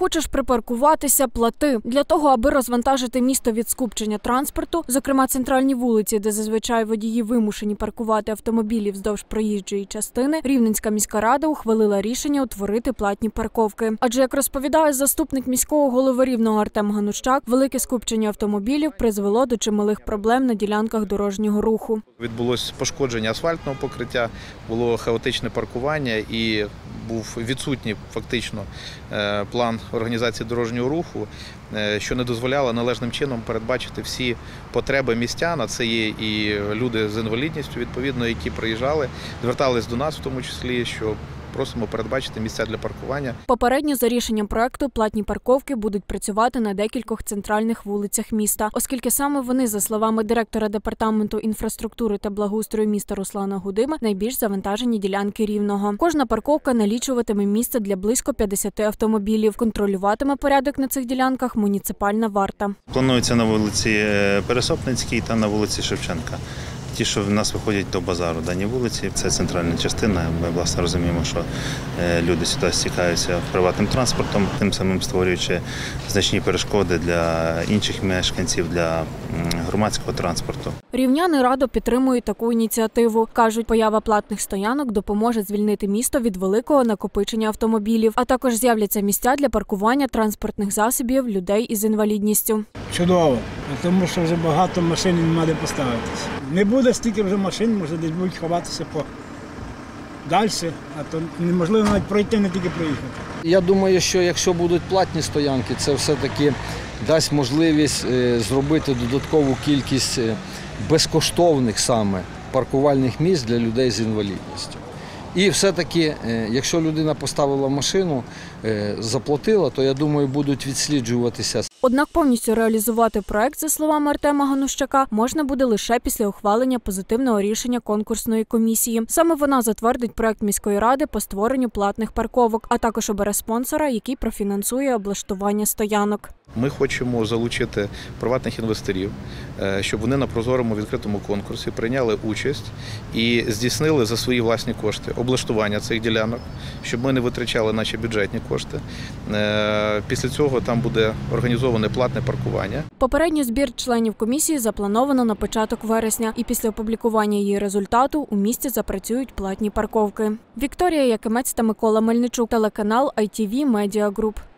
хочеш припаркуватися – плати. Для того, аби розвантажити місто від скупчення транспорту, зокрема центральні вулиці, де зазвичай водії вимушені паркувати автомобілі вздовж проїжджої частини, Рівненська міська рада ухвалила рішення утворити платні парковки. Адже, як розповідає заступник міського голови Рівного Артем Ганущак, велике скупчення автомобілів призвело до чималих проблем на ділянках дорожнього руху. Відбулось пошкодження асфальтного покриття, було хаотичне паркування і був відсутній фактично план організації дорожнього руху, що не дозволяло належним чином передбачити всі потреби містян, а це є і люди з інвалідністю, відповідно, які приїжджали, звертались до нас в тому числі, що просимо передбачити місця для паркування. Попередньо за рішенням проекту платні парковки будуть працювати на декількох центральних вулицях міста, оскільки саме вони, за словами директора департаменту інфраструктури та благоустрою міста Руслана Гудима, найбільш завантажені ділянки Рівного. Кожна парковка налічуватиме місце для близько 50 автомобілів. Контролюватиме порядок на цих ділянках муніципальна варта. Планується на вулиці Пересопницькій та на вулиці Шевченка. Ті, що в нас виходять до базару, дані вулиці, це центральна частина. Ми, власне, розуміємо, що люди сюди стікаються приватним транспортом, тим самим створюючи значні перешкоди для інших мешканців, для громадського транспорту. Рівняни радо підтримують таку ініціативу. Кажуть, поява платних стоянок допоможе звільнити місто від великого накопичення автомобілів, а також з'являться місця для паркування транспортних засобів людей із інвалідністю. Чудово, тому що вже багато машин немає де поставитися. Не буде стільки вже машин, може десь будуть ховатися далі, а то неможливо навіть пройти, не тільки проїхати. Я думаю, що якщо будуть платні стоянки, це все-таки дасть можливість зробити додаткову кількість безкоштовних саме паркувальних місць для людей з інвалідністю. І все-таки, якщо людина поставила машину, заплатила, то, я думаю, будуть відсліджуватися. Однак повністю реалізувати проект, за словами Артема Ганущака, можна буде лише після ухвалення позитивного рішення конкурсної комісії. Саме вона затвердить проект міської ради по створенню платних парковок, а також обере спонсора, який профінансує облаштування стоянок. Ми хочемо залучити приватних інвесторів, щоб вони на прозорому відкритому конкурсі прийняли участь і здійснили за свої власні кошти облаштування цих ділянок, щоб ми не витрачали наші бюджетні кошти. Після цього там буде організоване платне паркування. Попередній збір членів комісії заплановано на початок вересня, і після опублікування її результату у місті запрацюють платні парковки. Вікторія Якимець та Микола Мельничук, телеканал ITV Media Group.